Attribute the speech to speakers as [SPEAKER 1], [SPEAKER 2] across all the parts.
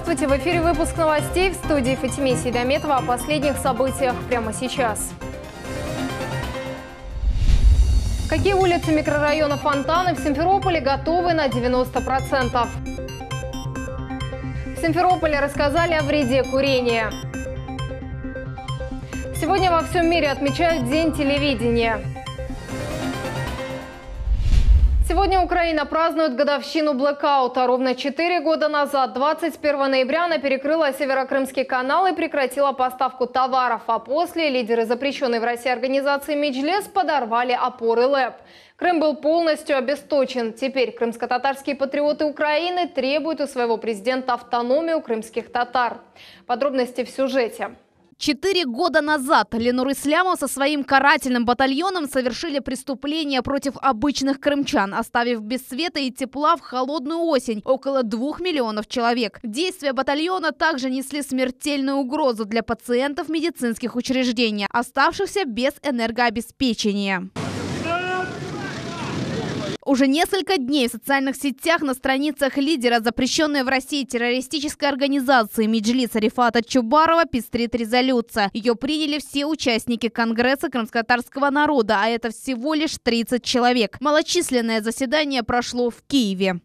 [SPEAKER 1] Здравствуйте! В эфире выпуск новостей, в студии Фатиме Сейдометова. О последних событиях прямо сейчас. Какие улицы микрорайона Фонтаны в Симферополе готовы на 90%? В Симферополе рассказали о вреде курения. Сегодня во всем мире отмечают День телевидения. Сегодня Украина празднует годовщину блэкаута. Ровно 4 года назад, 21 ноября, она перекрыла Северокрымский канал и прекратила поставку товаров. А после лидеры запрещенной в России организации Меджлис подорвали опоры ЛЭП. Крым был полностью обесточен. Теперь крымско-татарские патриоты Украины требуют у своего президента автономию крымских татар. Подробности в сюжете.
[SPEAKER 2] 4 года назад Ленур Ислямов со своим карательным батальоном совершили преступление против обычных крымчан, оставив без света и тепла в холодную осень около 2 миллионов человек. Действия батальона также несли смертельную угрозу для пациентов медицинских учреждений, оставшихся без энергообеспечения. Уже несколько дней в социальных сетях на страницах лидера запрещенной в России террористической организации Меджлиса Рифата Чубарова пестрит резолюция. Ее приняли все участники Конгресса крымско-татарского народа, а это всего лишь 30 человек. Малочисленное заседание прошло в Киеве.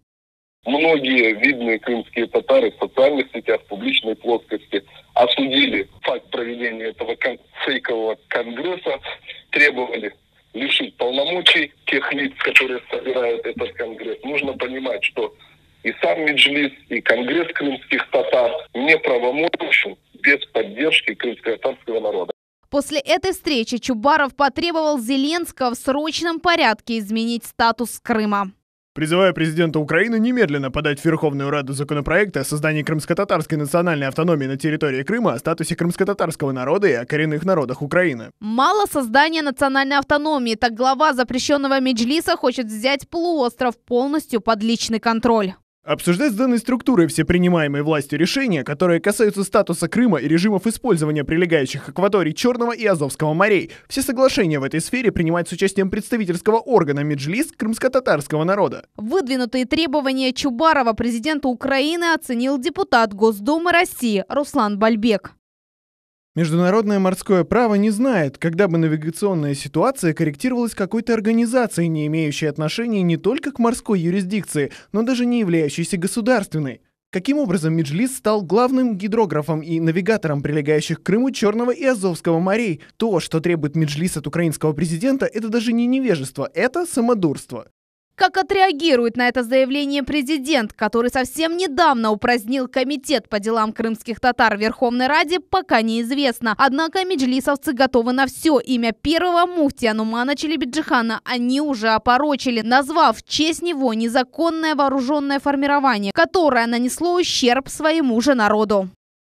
[SPEAKER 3] Многие видные крымские татары в социальных сетях, в публичной плоскости осудили факт проведения этого фейкового конгресса, требовали лишить полномочий тех лиц, которые собирают этот конгресс. Нужно понимать, что и сам Меджлис, и конгресс крымских татар неправомочен без поддержки крымско-татарского народа.
[SPEAKER 2] После этой встречи Чубаров потребовал Зеленского в срочном порядке изменить статус Крыма.
[SPEAKER 4] Призываю президента Украины немедленно подать в Верховную Раду законопроект о создании крымско-татарской национальной автономии на территории Крыма, о статусе крымско-татарского народа и о коренных народах Украины.
[SPEAKER 2] Мало создания национальной автономии, так глава запрещенного Меджлиса хочет взять полуостров полностью под личный контроль.
[SPEAKER 4] Обсуждать с данной структурой все принимаемые властью решения, которые касаются статуса Крыма и режимов использования прилегающих акваторий Черного и Азовского морей. Все соглашения в этой сфере принимать с участием представительского органа Меджлис крымско-татарского народа.
[SPEAKER 2] Выдвинутые требования Чубарова президенту Украины оценил депутат Госдумы России Руслан Бальбек.
[SPEAKER 4] Международное морское право не знает, когда бы навигационная ситуация корректировалась какой-то организацией, не имеющей отношения не только к морской юрисдикции, но даже не являющейся государственной. Каким образом Меджлис стал главным гидрографом и навигатором прилегающих к Крыму Черного и Азовского морей? То, что требует Меджлис от украинского президента, это даже не невежество, это самодурство.
[SPEAKER 2] Как отреагирует на это заявление президент, который совсем недавно упразднил комитет по делам крымских татар в Верховной Раде, пока неизвестно. Однако меджлисовцы готовы на все. Имя первого муфтия Нумана Челебиджихана они уже опорочили, назвав в честь него незаконное вооруженное формирование, которое нанесло ущерб своему же народу.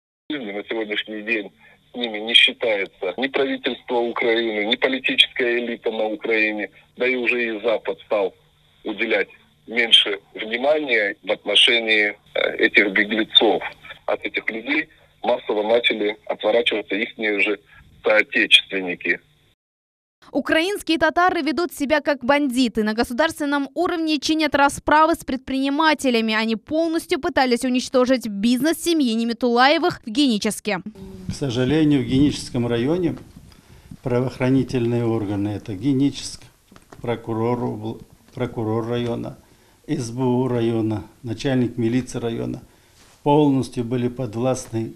[SPEAKER 3] На сегодняшний день с ними не считается ни правительство Украины, ни политическая элита на Украине, да и уже и Запад стал уделять меньше внимания в отношении этих беглецов. От этих людей массово начали отворачиваться их же соотечественники.
[SPEAKER 2] Украинские татары ведут себя как бандиты. На государственном уровне чинят расправы с предпринимателями. Они полностью пытались уничтожить бизнес семьи Неметулаевых в Геническе.
[SPEAKER 5] К сожалению, в Геническом районе правоохранительные органы, это Геническ, прокурор района, СБУ района, начальник милиции района полностью были подвластны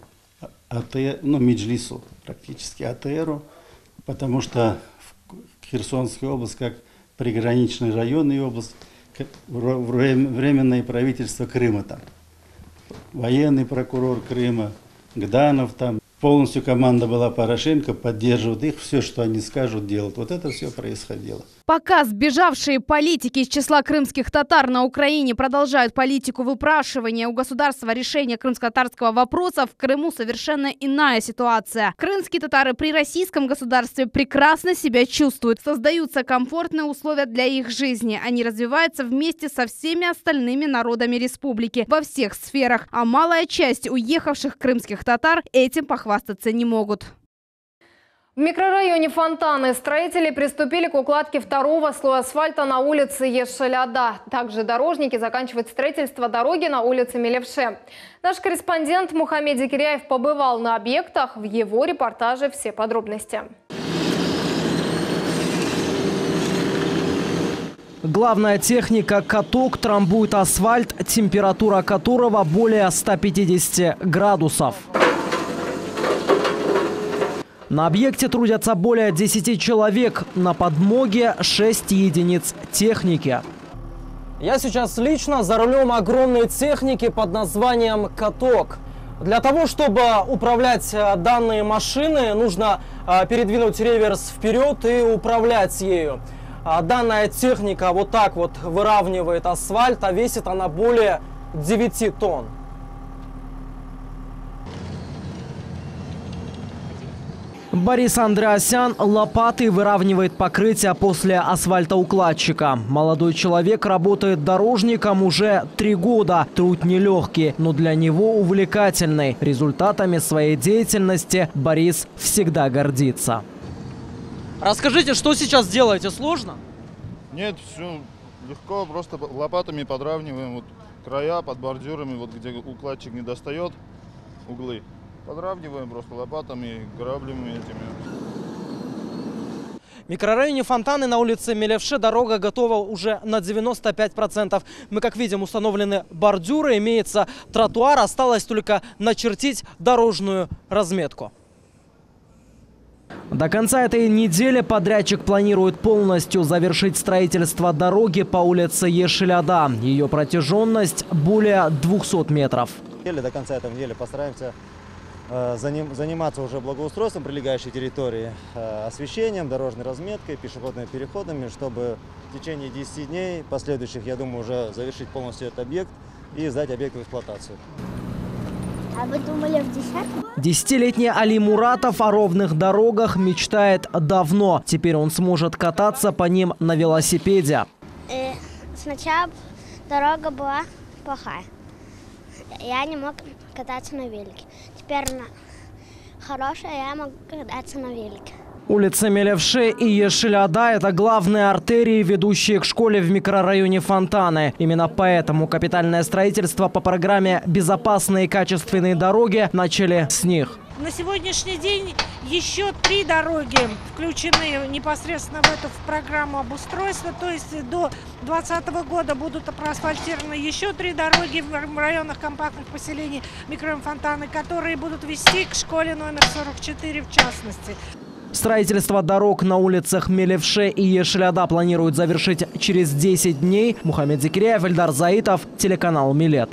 [SPEAKER 5] Меджлису, практически АТРу, потому что Херсонская область, как приграничный район и область, как временное правительство Крыма там. Военный прокурор Крыма, Гданов там. Полностью команда была Порошенко, поддерживает их, все, что они скажут, делать. Вот это все происходило.
[SPEAKER 2] Пока сбежавшие политики из числа крымских татар на Украине продолжают политику выпрашивания у государства решения крымско-татарского вопроса, в Крыму совершенно иная ситуация. Крымские татары при российском государстве прекрасно себя чувствуют. Создаются комфортные условия для их жизни. Они развиваются вместе со всеми остальными народами республики во всех сферах. А малая часть уехавших крымских татар этим похвастаться не могут.
[SPEAKER 1] В микрорайоне Фонтаны строители приступили к укладке второго слоя асфальта на улице Еш-Шаляда. Также дорожники заканчивают строительство дороги на улице Мелевше. Наш корреспондент Мухаммед Зикиряев побывал на объектах. В его репортаже все подробности.
[SPEAKER 6] Главная техника «Каток» трамбует асфальт, температура которого более 150 градусов. На объекте трудятся более 10 человек, на подмоге 6 единиц техники. Я сейчас лично за рулем огромной техники под названием «Каток». Для того, чтобы управлять данной машиной, нужно передвинуть реверс вперед и управлять ею. Данная техника вот так вот выравнивает асфальт, а весит она более 9 тонн. Борис Андреасян лопатой выравнивает покрытие после асфальтоукладчика. Молодой человек работает дорожником уже 3 года. Труд нелегкий, но для него увлекательный. Результатами своей деятельности Борис всегда гордится. Расскажите, что сейчас делаете? Сложно?
[SPEAKER 7] Нет, все легко, просто лопатами подравниваем вот края под бордюрами, вот где укладчик не достает углы. Подравниваем просто лопатами, граблями этими.
[SPEAKER 6] В микрорайоне Фонтаны на улице Мелевше дорога готова уже на 95%. Мы, как видим, установлены бордюры, имеется тротуар, осталось только начертить дорожную разметку. До конца этой недели подрядчик планирует полностью завершить строительство дороги по улице Еш-Шаляда. Ее протяженность более 200 метров.
[SPEAKER 8] До конца этой недели постараемся заниматься уже благоустройством прилегающей территории, освещением, дорожной разметкой, пешеходными переходами, чтобы в течение 10 дней последующих, я думаю, уже завершить полностью этот объект и сдать объект в эксплуатацию.
[SPEAKER 9] А вы думали в 10-м?
[SPEAKER 6] 10-летний Али Муратов о ровных дорогах мечтает давно. Теперь он сможет кататься по ним на велосипеде.
[SPEAKER 9] Сначала дорога была плохая. Я не мог кататься на велике. Теперь она хорошая, я могу кататься на велике.
[SPEAKER 6] Улица Мелевше и Еш-Шаляда – это главные артерии, ведущие к школе в микрорайоне Фонтаны. Именно поэтому капитальное строительство по программе «Безопасные и качественные дороги» начали с них.
[SPEAKER 10] На сегодняшний день еще 3 дороги включены непосредственно в эту программу обустройства. То есть до 2020 года будут проасфальтированы еще 3 дороги в районах компактных поселений микрорайона Фонтаны, которые будут вести к школе номер 44 в частности.
[SPEAKER 6] Строительство дорог на улицах Мелевше и Еш-Шаляда планируют завершить через 10 дней. Мухаммед Зикиряев, Эльдар Заитов, телеканал Милет.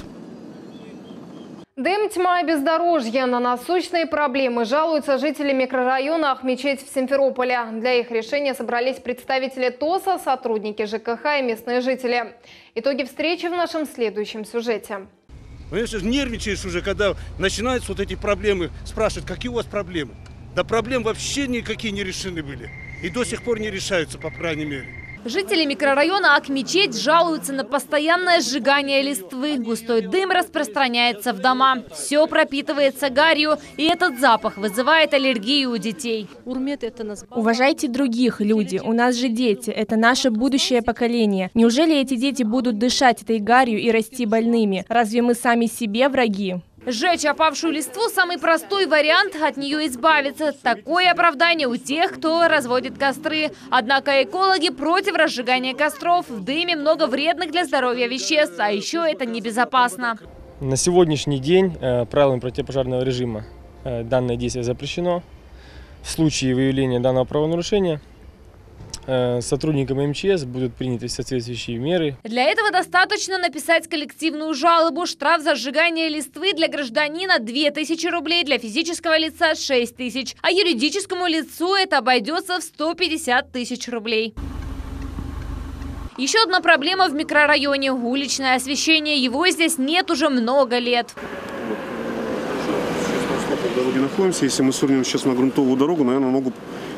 [SPEAKER 1] Дым, тьма и бездорожье. На насущные проблемы жалуются жители микрорайона Ахмечеть в Симферополе. Для их решения собрались представители ТОСа, сотрудники ЖКХ и местные жители. Итоги встречи в нашем следующем сюжете.
[SPEAKER 11] Конечно, нервничаешь уже, когда начинаются вот эти проблемы. Спрашивают, какие у вас проблемы? Да проблем вообще никакие не решены были. И до сих пор не решаются, по крайней мере.
[SPEAKER 2] Жители микрорайона Ахмечеть жалуются на постоянное сжигание листвы. Густой дым распространяется в дома. Все пропитывается гарью, и этот запах вызывает аллергию у детей.
[SPEAKER 12] Уважайте других, люди. У нас же дети. Это наше будущее поколение. Неужели эти дети будут дышать этой гарью и расти больными? Разве мы сами себе враги?
[SPEAKER 2] Сжечь опавшую листву – самый простой вариант от нее избавиться. Такое оправдание у тех, кто разводит костры. Однако экологи против разжигания костров. В дыме много вредных для здоровья веществ, а еще это небезопасно.
[SPEAKER 13] На сегодняшний день правилами противопожарного режима данное действие запрещено. В случае выявления данного правонарушения сотрудникам МЧС будут приняты соответствующие меры.
[SPEAKER 2] Для этого достаточно написать коллективную жалобу. Штраф за сжигание листвы для гражданина 2000 рублей, для физического лица 6000, а юридическому лицу это обойдется в 150 тысяч рублей. Еще одна проблема в микрорайоне – уличное освещение. Его здесь нет уже много лет.
[SPEAKER 14] Дороги находимся. Если мы свернем сейчас на грунтовую дорогу, наверное, могут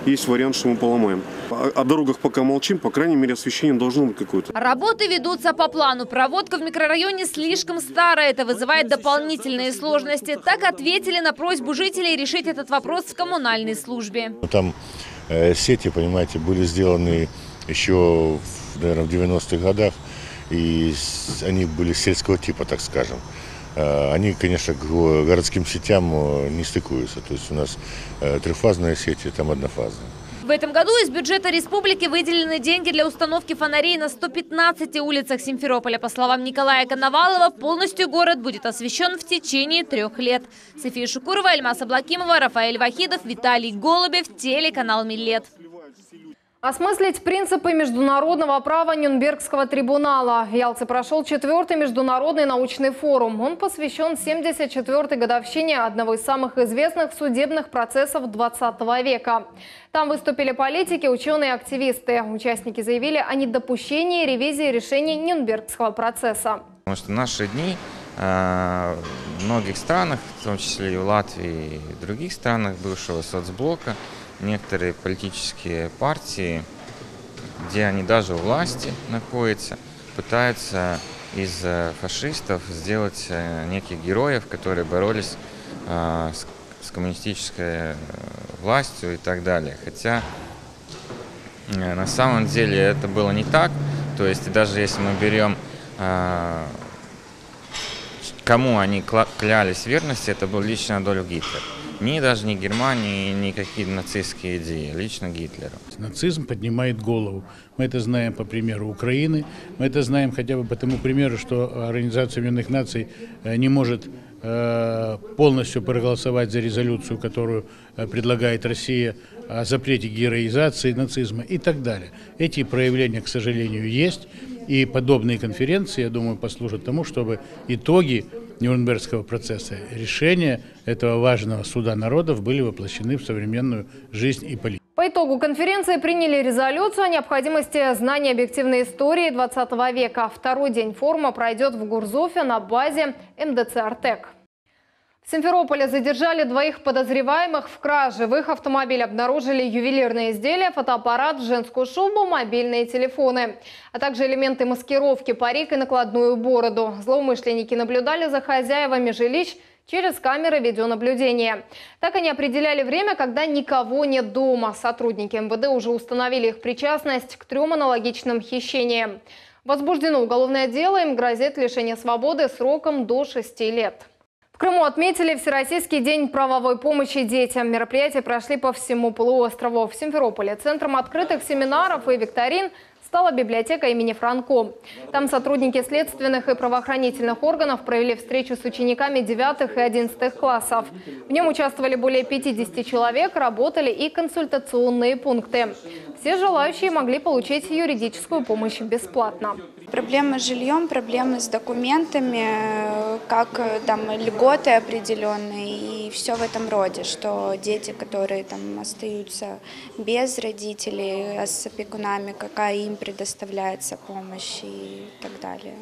[SPEAKER 14] есть вариант, что мы поломаем. О дорогах пока молчим, по крайней мере, освещение должно быть какое-то.
[SPEAKER 15] Работы ведутся по плану. Проводка в микрорайоне слишком старая. Это вызывает дополнительные сложности. Так ответили на просьбу жителей решить этот вопрос в коммунальной службе.
[SPEAKER 16] Там сети, понимаете, были сделаны еще, наверное, в 90-х годах. И они были сельского типа, так скажем. Они, конечно, к городским сетям не стыкуются. То есть у нас трехфазные сети, там однофазные.
[SPEAKER 15] В этом году из бюджета республики выделены деньги для установки фонарей на 115 улицах Симферополя. По словам Николая Коновалова, полностью город будет освещен в течение 3 лет. София Шукурова, Альмас Аблакимова, Рафаэль Вахидов, Виталий Голубев, телеканал Милет.
[SPEAKER 1] Осмыслить принципы международного права Нюрнбергского трибунала. В Ялте прошел 4-й международный научный форум. Он посвящен 74-й годовщине одного из самых известных судебных процессов 20 века. Там выступили политики, ученые и активисты. Участники заявили о недопущении ревизии решений Нюрнбергского процесса.
[SPEAKER 17] Потому что в наши дни в многих странах, в том числе и в Латвии и других странах бывшего соцблока, некоторые политические партии, где они даже у власти находятся, пытаются из фашистов сделать неких героев, которые боролись с коммунистической властью и так далее. Хотя на самом деле это было не так. То есть даже если мы берем, кому они клялись в верности, это был лично Адольф Гитлер. Даже не Германии, ни какие нацистские идеи, лично Гитлеру.
[SPEAKER 18] Нацизм поднимает голову. Мы это знаем по примеру Украины, мы это знаем хотя бы по тому примеру, что Организация Объединенных Наций не может полностью проголосовать за резолюцию, которую предлагает Россия, о запрете героизации нацизма и так далее. Эти проявления, к сожалению, есть, и подобные конференции, я думаю, послужат тому, чтобы итоги Нюрнбергского процесса, решения этого важного суда народов были воплощены в современную жизнь и политику.
[SPEAKER 1] По итогу конференции приняли резолюцию о необходимости знания объективной истории 20 века. 2-й день форума пройдет в Гурзуфе на базе МДЦ «Артек». В Симферополе задержали 2 подозреваемых в краже. В их автомобиле обнаружили ювелирные изделия, фотоаппарат, женскую шубу, мобильные телефоны, а также элементы маскировки, парик и накладную бороду. Злоумышленники наблюдали за хозяевами жилищ через камеры видеонаблюдения. Так они определяли время, когда никого нет дома. Сотрудники МВД уже установили их причастность к 3 аналогичным хищениям. Возбуждено уголовное дело, им грозит лишение свободы сроком до 6 лет. В Крыму отметили Всероссийский день правовой помощи детям. Мероприятия прошли по всему полуострову. В Симферополе центром открытых семинаров и викторин стала библиотека имени Франко. Там сотрудники следственных и правоохранительных органов провели встречу с учениками 9 и 11 классов. В нем участвовали более 50 человек, работали и консультационные пункты. Все желающие могли получить юридическую помощь бесплатно.
[SPEAKER 19] Проблемы с жильем, проблемы с документами, как там льготы определенные и все в этом роде, что дети, которые там остаются без родителей, с опекунами, какая им предоставляется помощь и так далее.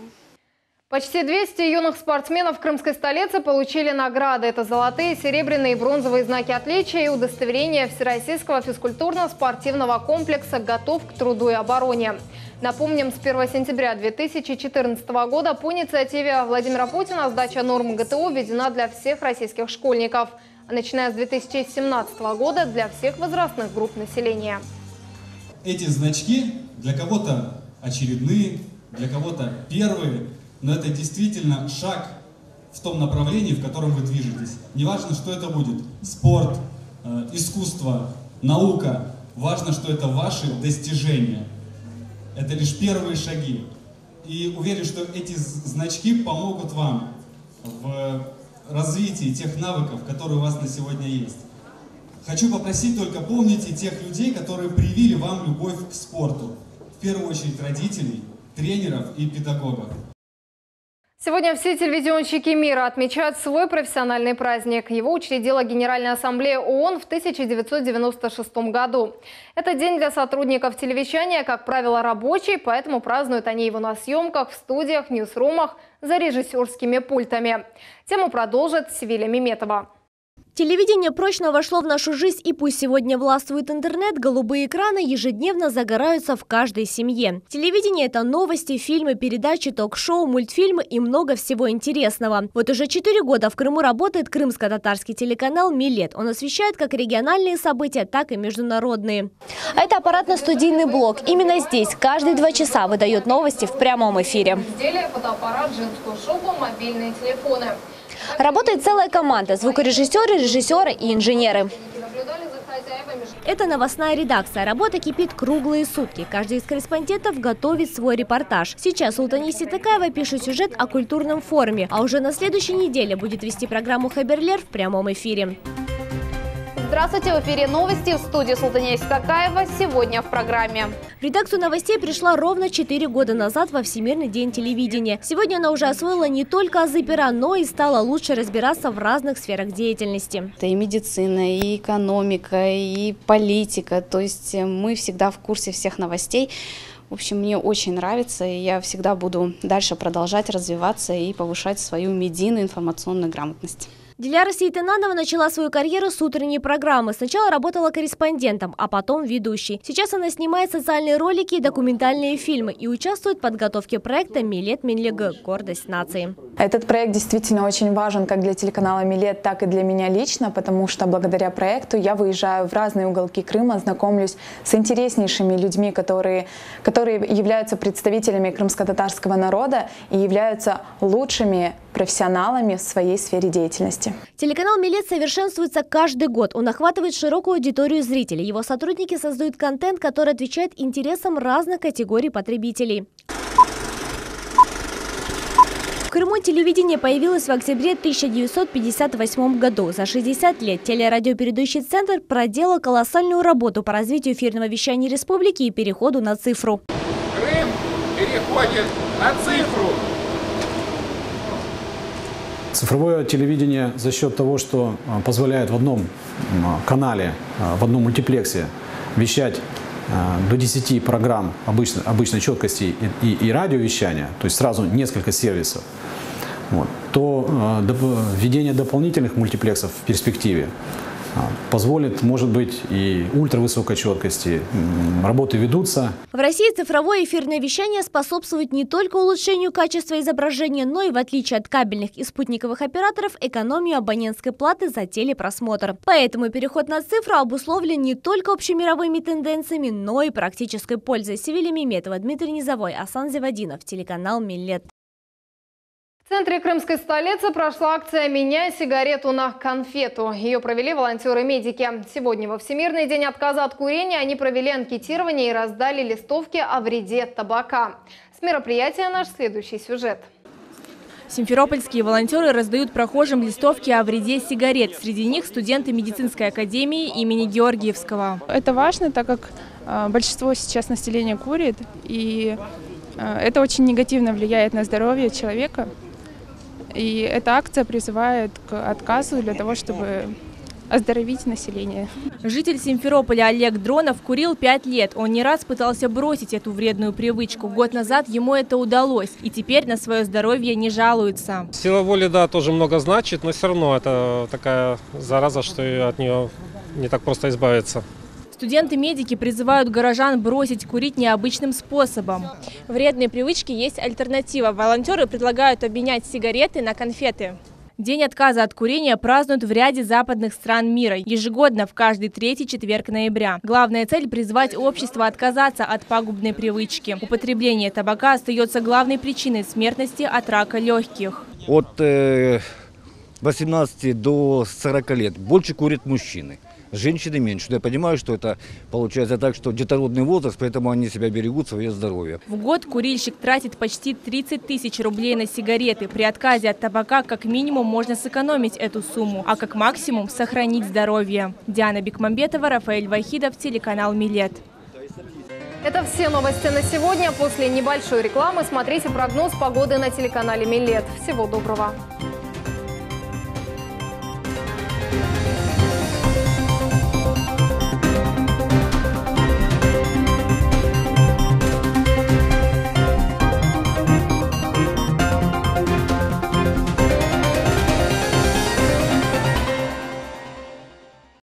[SPEAKER 1] Почти 200 юных спортсменов крымской столицы получили награды. Это золотые, серебряные и бронзовые знаки отличия и удостоверения Всероссийского физкультурно-спортивного комплекса «Готов к труду и обороне». Напомним, с 1 сентября 2014 года по инициативе Владимира Путина сдача норм ГТО введена для всех российских школьников, а начиная с 2017 года для всех возрастных групп населения.
[SPEAKER 20] Эти значки для кого-то очередные, для кого-то первые, но это действительно шаг в том направлении, в котором вы движетесь. Неважно, что это будет – спорт, искусство, наука. Важно, что это ваши достижения. Это лишь первые шаги. И уверен, что эти значки помогут вам в развитии тех навыков, которые у вас на сегодня есть. Хочу попросить только помните тех людей, которые привили вам любовь к спорту. В первую очередь родителей, тренеров и педагогов.
[SPEAKER 1] Сегодня все телевизионщики мира отмечают свой профессиональный праздник. Его учредила Генеральная ассамблея ООН в 1996 году. Это день для сотрудников телевещания, как правило, рабочий, поэтому празднуют они его на съемках, в студиях, ньюсрумах, за режиссерскими пультами. Тему продолжит Севиля Меметова.
[SPEAKER 21] Телевидение прочно вошло в нашу жизнь, и пусть сегодня властвует интернет, голубые экраны ежедневно загораются в каждой семье. Телевидение – это новости, фильмы, передачи, ток-шоу, мультфильмы и много всего интересного. Вот уже 4 года в Крыму работает крымско-татарский телеканал «Милет». Он освещает как региональные события, так и международные. Это аппаратно-студийный блок. Именно здесь каждые 2 часа выдает новости в прямом эфире.
[SPEAKER 1] Изделия, фотоаппарат, женскую шубу, мобильные телефоны.
[SPEAKER 21] Работает целая команда – звукорежиссеры, режиссеры и инженеры. Это новостная редакция. Работа кипит круглые сутки. Каждый из корреспондентов готовит свой репортаж. Сейчас Султания Ситакаева пишет сюжет о культурном форуме, а уже на следующей неделе будет вести программу «Хаберлер» в прямом эфире.
[SPEAKER 2] Здравствуйте, в эфире новости, в студии Султания Ситакаева. Сегодня в программе.
[SPEAKER 21] В редакцию новостей пришла ровно 4 года назад во Всемирный день телевидения. Сегодня она уже освоила не только азы пера, но и стала лучше разбираться в разных сферах деятельности.
[SPEAKER 22] Это и медицина, и экономика, и политика. То есть мы всегда в курсе всех новостей. В общем, мне очень нравится, и я всегда буду дальше продолжать развиваться и повышать свою медийную информационную грамотность.
[SPEAKER 21] Диляра Сейтенанова начала свою карьеру с утренней программы. Сначала работала корреспондентом, а потом ведущей. Сейчас она снимает социальные ролики и документальные фильмы и участвует в подготовке проекта «Милет Минлиги. Гордость нации».
[SPEAKER 23] Этот проект действительно очень важен как для телеканала «Милет», так и для меня лично, потому что благодаря проекту я выезжаю в разные уголки Крыма, знакомлюсь с интереснейшими людьми, которые являются представителями крымско-татарского народа и являются лучшими профессионалами в своей сфере деятельности.
[SPEAKER 21] Телеканал «Милет» совершенствуется каждый год. Он охватывает широкую аудиторию зрителей. Его сотрудники создают контент, который отвечает интересам разных категорий потребителей. В Крыму телевидение появилось в октябре 1958 году. За 60 лет телерадиопередающий центр проделал колоссальную работу по развитию эфирного вещания республики и переходу на цифру.
[SPEAKER 24] Крым переходит на цифру.
[SPEAKER 25] Цифровое телевидение за счет того, что позволяет в одном канале, в одном мультиплексе вещать до 10 программ обычной четкости и радиовещания, то есть сразу несколько сервисов, то введение дополнительных мультиплексов в перспективе позволит, может быть, и ультравысокой четкости. Работы ведутся.
[SPEAKER 21] В России цифровое эфирное вещание способствует не только улучшению качества изображения, но и, в отличие от кабельных и спутниковых операторов, экономию абонентской платы за телепросмотр. Поэтому переход на цифру обусловлен не только общемировыми тенденциями, но и практической пользой. Севилия Меметова, Дмитрий Низовой, Асан Зевадинов, телеканал «Милет».
[SPEAKER 1] В центре крымской столицы прошла акция «Меняй сигарету на конфету». Ее провели волонтеры-медики. Сегодня во Всемирный день отказа от курения они провели анкетирование и раздали листовки о вреде табака. С мероприятия наш следующий сюжет.
[SPEAKER 12] Симферопольские волонтеры раздают прохожим листовки о вреде сигарет. Среди них студенты медицинской академии имени Георгиевского.
[SPEAKER 26] Это важно, так как большинство сейчас населения курит, и это очень негативно влияет на здоровье человека. И эта акция призывает к отказу для того, чтобы оздоровить население.
[SPEAKER 12] Житель Симферополя Олег Дронов курил 5 лет. Он не раз пытался бросить эту вредную привычку. Год назад ему это удалось. И теперь на свое здоровье не жалуется.
[SPEAKER 27] Сила воли, да, тоже много значит, но все равно это такая зараза, что от нее не так просто избавиться.
[SPEAKER 12] Студенты-медики призывают горожан бросить курить необычным способом.
[SPEAKER 28] Вредной привычке есть альтернатива. Волонтеры предлагают обменять сигареты на конфеты.
[SPEAKER 12] День отказа от курения празднуют в ряде западных стран мира. Ежегодно в каждый 3-й четверг ноября. Главная цель – призвать общество отказаться от пагубной привычки. Употребление табака остается главной причиной смертности от рака легких.
[SPEAKER 29] От 18 до 40 лет больше курят мужчины. Женщины меньше. Я понимаю, что это получается так, что детородный возраст, поэтому они себя берегут, свое здоровье.
[SPEAKER 12] В год курильщик тратит почти 30 тысяч рублей на сигареты. При отказе от табака как минимум можно сэкономить эту сумму, а как максимум сохранить здоровье. Диана Бекмамбетова, Рафаэль Вахидов, телеканал «Милет».
[SPEAKER 1] Это все новости на сегодня. После небольшой рекламы смотрите прогноз погоды на телеканале «Милет». Всего доброго.